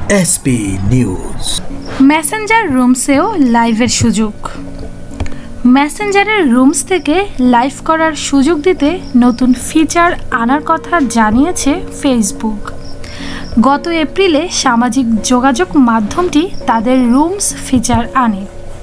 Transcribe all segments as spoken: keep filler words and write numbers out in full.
SP news. Messenger রুমসেও লাইভের সুযোগ। মেসেঞ্জারের rooms থেকে লাইভ করার সুযোগ দিতে নতুন ফিচার আনার কথা জানিয়েছে ফেসবুক। গত এপ্রিলে সামাজিক যোগাযোগ মাধ্যমটি তাদের রুমস ফিচার আনে।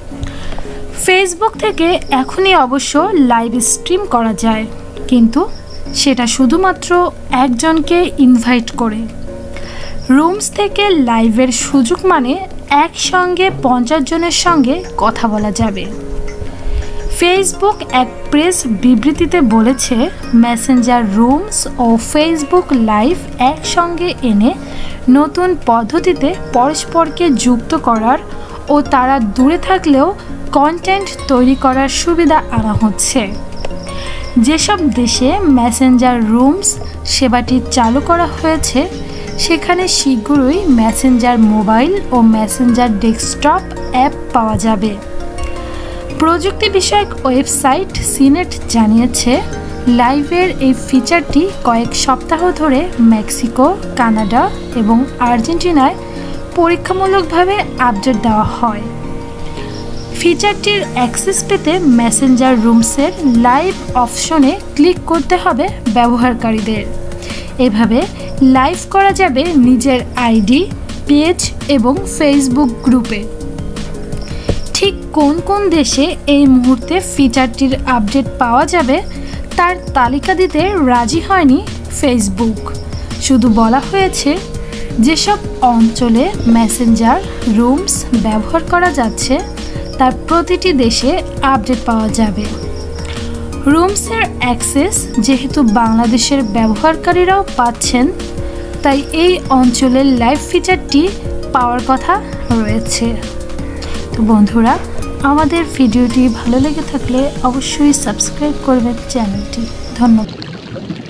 ফেসবুক থেকে এখনই অবশ্য লাইভ স্ট্রিম করা যায়, কিন্তু সেটা শুধুমাত্র একজনকে ইনভাইট করে। রুমস থেকে লাইভের সুযোগ মানে একসঙ্গে পঞ্চাশ জনের সঙ্গে কথা বলা যাবে। ফেসবুক এক প্রেস বিবৃতিতে বলেছে, মেসেঞ্জার রুমস ও ফেসবুক লাইভ একসঙ্গে এনে নতুন পদ্ধতিতে পরস্পরকে যুক্ত করার ও তারা দূরে থাকলেও কন্টেন্ট তৈরি করার সুবিধা আনা হচ্ছে। যেসব দেশে মেসেঞ্জার রুমস সেবাটি চালু করা হয়েছে সেখানে শীঘ্রই মেসেঞ্জার মোবাইল ও মেসেঞ্জার ডেস্কটপ অ্যাপ পাওয়া যাবে। প্রযুক্তি বিষয়ক ওয়েবসাইট সিনেট জানিয়েছে, লাইভের এই ফিচারটি কয়েক সপ্তাহ ধরে মেক্সিকো, কানাডা এবং আর্জেন্টিনায় পরীক্ষামূলকভাবে আপডেট দেওয়া হয়। ফিচারটির অ্যাক্সেস পেতে মেসেঞ্জার রুমসের লাইভ অপশনে ক্লিক করতে হবে ব্যবহারকারীদের। এভাবে লাইভ করা যাবে নিজের আইডি, পেজ এবং ফেসবুক গ্রুপে। ঠিক কোন কোন দেশে এই মুহূর্তে ফিচারটির আপডেট পাওয়া যাবে তার তালিকা দিতে রাজি হয়নি ফেসবুক। শুধু বলা হয়েছে, যেসব অঞ্চলে মেসেঞ্জার রুমস ব্যবহার করা যাচ্ছে তার প্রতিটি দেশে আপডেট পাওয়া যাবে। রুমসের অ্যাক্সেস যেহেতু বাংলাদেশের ব্যবহারকারীরাও পাচ্ছেন, তাই এই অঞ্চলের লাইভ ফিচারটি পাওয়ার কথা রয়েছে। তো বন্ধুরা, আমাদের ভিডিওটি ভালো লেগে থাকলে অবশ্যই সাবস্ক্রাইব করবেন চ্যানেলটি। ধন্যবাদ।